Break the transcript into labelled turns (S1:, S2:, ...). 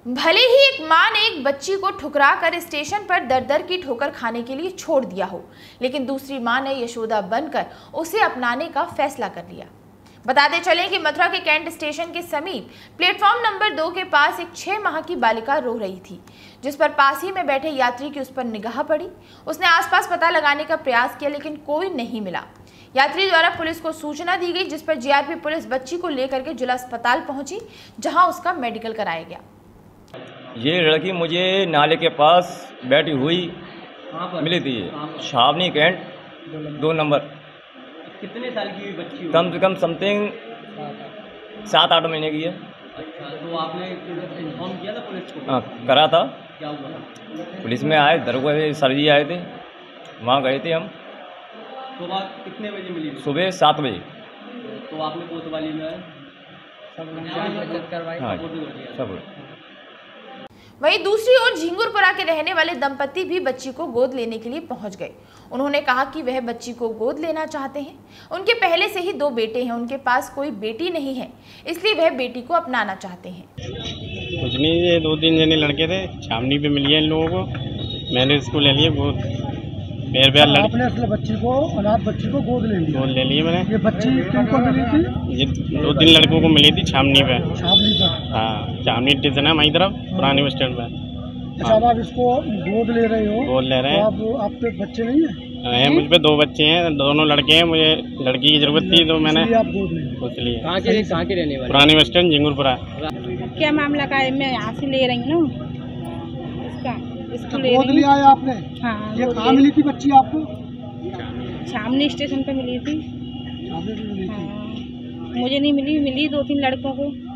S1: भले ही एक मां ने एक बच्ची को ठुकरा कर स्टेशन पर दर दर की ठोकर खाने के लिए छोड़ दिया हो, लेकिन दूसरी मां ने यशोदा बनकर उसे अपनाने का फैसला कर लिया। बताते चलें कि मथुरा के कैंट स्टेशन के समीप प्लेटफॉर्म नंबर 2 के पास एक 6 माह की बालिका रो रही थी, जिस पर पास ही में बैठे यात्री की उस पर निगाह पड़ी। उसने आसपास पता लगाने का प्रयास किया, लेकिन कोई नहीं मिला। यात्री द्वारा पुलिस को सूचना दी गई, जिस पर जीआरपी पुलिस बच्ची को लेकर के जिला अस्पताल पहुंची, जहां उसका मेडिकल कराया गया।
S2: ये लड़की मुझे नाले के पास बैठी हुई मिली थी, छावनी कैंट 2 नंबर।
S3: कितने साल की हुई बच्ची?
S2: कम से कम समथिंग 7-8 महीने की है।
S3: अच्छा, तो आपने इन्फॉर्म किया था पुलिस को?
S2: हाँ, करा था।
S3: क्या हुआ?
S2: पुलिस में आए, दरोगा सर जी आए थे, वहाँ गए थे हम।
S3: सुबह कितने बजे मिली?
S2: सुबह 7 बजे।
S3: तो आपने कोतवाली में
S2: हाँ सब।
S1: वहीं दूसरी ओर झिंगुरपुरा के रहने वाले दंपति भी बच्ची को गोद लेने के लिए पहुंच गए। उन्होंने कहा कि वह बच्ची को गोद लेना चाहते हैं। उनके पहले से ही 2 बेटे हैं, उनके पास कोई बेटी नहीं है, इसलिए वह बेटी को अपनाना चाहते हैं।
S4: कुछ नहीं, ये 2-3 जने लड़के थे, छावनी पे मिली है इन लोगों को। मैंने इसको ले लिया गोद।
S5: आपने असली बच्ची को, अनाथ बच्ची को गोद ले
S4: लिया मैंने।
S5: ये बच्ची किनको मिली थी?
S4: ये 2-3 लड़कों को मिली थी छावनी पे।
S5: छावनी पर?
S4: हाँ, छावनी स्टेशन है हमारी तरफ, पुरानी बस स्टैंड पे।
S5: अच्छा, अब आप इसको गोद ले रहे हो?
S4: गोद ले रहे हैं।
S5: तो आप पे बच्चे नहीं है?
S4: मुझ पे 2 बच्चे हैं, दोनों लड़के हैं। मुझे लड़की की जरूरत थी तो मैंने
S5: आप गोद ले।
S4: इसलिए।
S3: कहाँ के रहने वाले?
S4: पुरानी बस स्टैंड झिंगुरपुरा।
S6: क्या मामला का है? मैं यहाँ से ले रही हूँ इसको ले
S5: गोद लिया है आपने?
S6: हाँ।
S5: ये कहाँ मिली थी बच्ची आपको?
S6: छावनी स्टेशन पे मिली थी।
S5: छावनी पे मिली थी?
S6: हाँ, मुझे नहीं मिली, 2-3 लड़कों को।